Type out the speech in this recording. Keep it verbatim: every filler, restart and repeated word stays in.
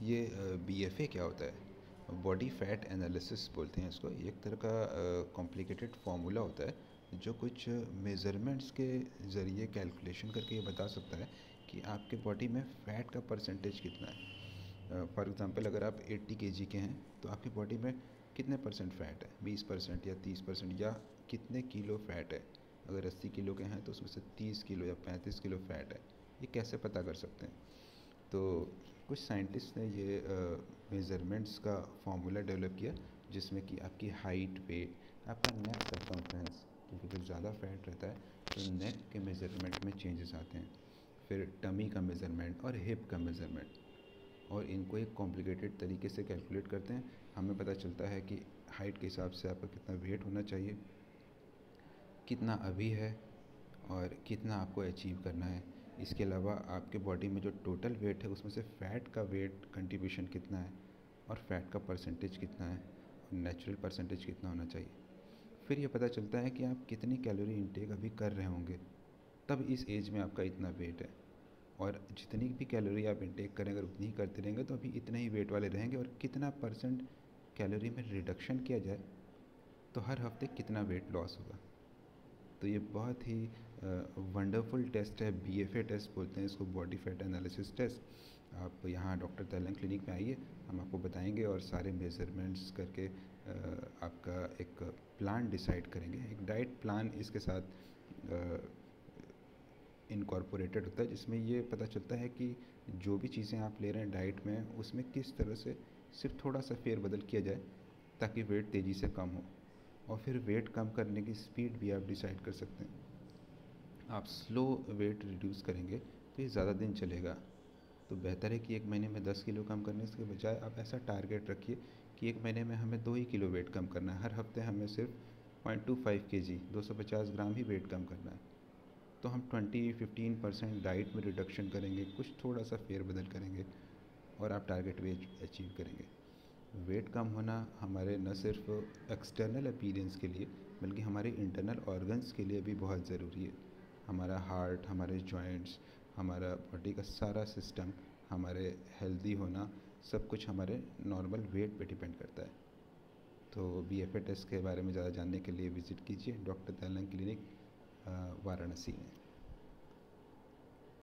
ये B F ए क्या होता है? बॉडी फैट एनालिसिस बोलते हैं इसको। एक तरह का कॉम्प्लिकेटेड फार्मूला होता है जो कुछ मेज़रमेंट्स के ज़रिए कैलकुलेशन करके ये बता सकता है कि आपके बॉडी में फ़ैट का परसेंटेज कितना है। फॉर एग्ज़ाम्पल, अगर आप अस्सी केजी के हैं तो आपकी बॉडी में कितने परसेंट फ़ैट है, बीस परसेंट या तीस परसेंट, या कितने किलो फ़ैट है। अगर अस्सी किलो के हैं तो उसमें से तीस किलो या पैंतीस किलो फ़ैट है। ये कैसे पता कर सकते हैं? तो कुछ साइंटिस्ट ने ये मेज़रमेंट्स का फार्मूला डेवलप किया जिसमें कि आपकी हाइट, वेट, आपका नेक सर्कमफ्रेंस, क्योंकि फिर ज़्यादा फैट रहता है तो नेक के मेज़रमेंट में चेंजेस आते हैं। फिर टमी का मेज़रमेंट और हिप का मेज़रमेंट, और इनको एक कॉम्प्लिकेटेड तरीके से कैलकुलेट करते हैं। हमें पता चलता है कि हाइट के हिसाब से आपका कितना वेट होना चाहिए, कितना अभी है, और कितना आपको अचीव करना है। इसके अलावा आपके बॉडी में जो टोटल वेट है उसमें से फ़ैट का वेट कंट्रीब्यूशन कितना है, और फ़ैट का परसेंटेज कितना है, और नेचुरल परसेंटेज कितना होना चाहिए। फिर ये पता चलता है कि आप कितनी कैलोरी इंटेक अभी कर रहे होंगे, तब इस एज में आपका इतना वेट है। और जितनी भी कैलोरी आप इंटेक करें, अगर उतनी ही करते रहेंगे तो अभी इतने ही वेट वाले रहेंगे। और कितना परसेंट कैलोरी में रिडक्शन किया जाए तो हर हफ्ते कितना वेट लॉस होगा। तो ये बहुत ही वंडरफुल टेस्ट है, बी एफ ए टेस्ट बोलते हैं इसको, बॉडी फैट एनालिसिस टेस्ट। आप यहाँ डॉक्टर तैलंग क्लिनिक में आइए, हम आपको बताएंगे और सारे मेज़रमेंट्स करके आ, आपका एक प्लान डिसाइड करेंगे। एक डाइट प्लान इसके साथ इनकॉर्पोरेटेड होता है, जिसमें ये पता चलता है कि जो भी चीज़ें आप ले रहे हैं डाइट में, उसमें किस तरह से सिर्फ थोड़ा सा फेरबदल किया जाए ताकि वेट तेज़ी से कम हो। और फिर वेट कम करने की स्पीड भी आप डिसाइड कर सकते हैं। आप स्लो वेट रिड्यूस करेंगे तो ये ज़्यादा दिन चलेगा। तो बेहतर है कि एक महीने में दस किलो कम करने के बजाय आप ऐसा टारगेट रखिए कि एक महीने में हमें दो ही किलो वेट कम करना है। हर हफ्ते हमें सिर्फ पॉइंट टू फाइव के जी दो सौ पचास ग्राम ही वेट कम करना है। तो हम ट्वेंटी फिफ्टीन परसेंट डाइट में रिडक्शन करेंगे, कुछ थोड़ा सा फेरबदल करेंगे, और आप टारगेट वेट अचीव करेंगे। वेट कम होना हमारे न सिर्फ एक्सटर्नल अपीयरेंस के लिए बल्कि हमारे इंटरनल ऑर्गन्स के लिए भी बहुत ज़रूरी है। हमारा हार्ट, हमारे जॉइंट्स, हमारा बॉडी का सारा सिस्टम, हमारे हेल्दी होना, सब कुछ हमारे नॉर्मल वेट पे डिपेंड करता है। तो बी एफ ए टेस्ट के बारे में ज़्यादा जानने के लिए विज़िट कीजिए डॉक्टर तैलंग क्लिनिक वाराणसी में।